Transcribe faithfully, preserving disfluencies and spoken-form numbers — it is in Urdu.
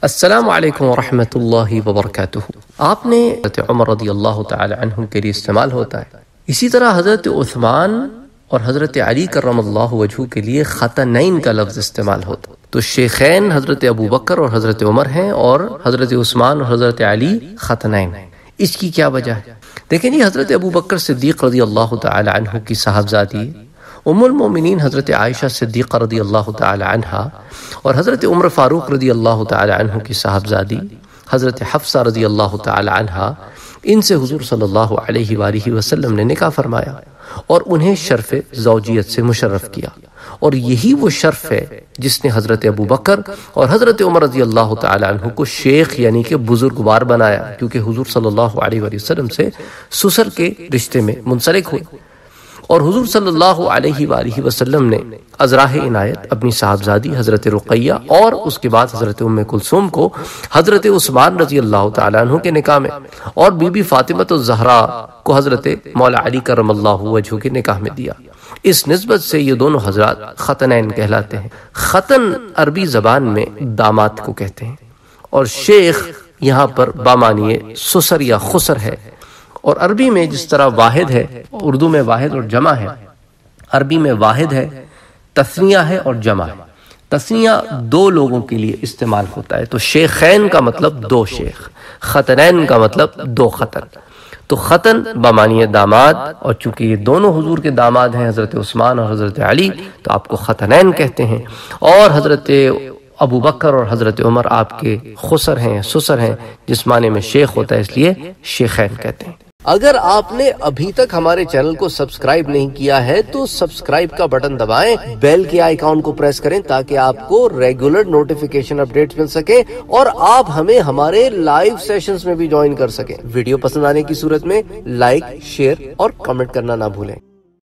السلام علیکم ورحمۃ اللہ وبرکاتہ۔ آپ نے حضرت عمر رضی اللہ تعالی عنہ کے لیے استعمال ہوتا ہے، اسی طرح حضرت عثمان اور حضرت علی کرم اللہ وجہہ کے لیے خطنین کا لفظ استعمال ہوتا ہے۔ تو شیخین حضرت ابو بکر اور حضرت عمر ہیں اور حضرت عثمان اور حضرت علی خطنین ہیں۔ اس کی کیا وجہ ہے؟ دیکھیں جی، حضرت ابو بکر صدیق رضی اللہ تعالی عنہ کی صاحبزادی ام المومنین حضرت عائشہ صدیقہ رضی اللہ تعالی عنہ اور حضرت عمر فاروق رضی اللہ تعالی عنہ کی صاحبزادی حضرت حفصہ رضی اللہ تعالی عنہ، ان سے حضور صلی اللہ علیہ وآلہ وسلم نے نکاح فرمایا اور انہیں شرف زوجیت سے مشرف کیا، اور یہی وہ شرف ہے جس نے حضرت ابو بکر اور حضرت عمر رضی اللہ تعالی عنہ کو شیخ یعنی کہ بزرگوار بنایا، کیونکہ حضور صلی اللہ علیہ وآلہ وسلم سے سسر کے رشتے میں منسلک ہوئے۔ اور حضور صلی اللہ علیہ وآلہ وسلم نے ازراہ عنایت اپنی صاحبزادی حضرت رقیہ اور اس کے بعد حضرت ام کلثوم کو حضرت عثمان رضی اللہ تعالیٰ عنہ کے نکاح میں، اور بی بی فاطمہ الزہرا کو حضرت مولا علی کرم اللہ وجہہ کے نکاح میں دیا۔ اس نسبت سے یہ دونوں حضرات خطنین کہلاتے ہیں۔ خطن عربی زبان میں داماد کو کہتے ہیں، اور شیخ یہاں پر بامعنی سسر یا خسر ہے۔ اور عربی میں جس طرح واحد ہے، اردو میں واحد اور جمع ہے، عربی میں واحد ہے، تثنیہ ہے اور جمع ہے۔ تثنیہ دو لوگوں کے لیے استعمال ہوتا ہے، تو شیخین کا مطلب دو شیخ، خطنین کا مطلب دو خطن۔ تو خطن بمعنی داماد، اور چونکہ یہ دونوں حضور کے داماد ہیں، حضرت عثمان اور حضرت علی، تو آپ کو خطنین کہتے ہیں۔ اور حضرت ابو بکر اور حضرت عمر آپ کے خسر ہیں، سسر ہیں، جس معنی میں شیخ ہوتا ہے، اس لیے شیخین کہتے ہیں۔ اگر آپ نے ابھی تک ہمارے چینل کو سبسکرائب نہیں کیا ہے تو سبسکرائب کا بٹن دبائیں، بیل کے آئیکن کو پریس کریں تاکہ آپ کو ریگولر نوٹیفیکیشن اپڈیٹس مل سکے اور آپ ہمیں ہمارے لائیو سیشنز میں بھی جوائن کر سکیں۔ ویڈیو پسند آنے کی صورت میں لائک، شیئر اور کمنٹ کرنا نہ بھولیں۔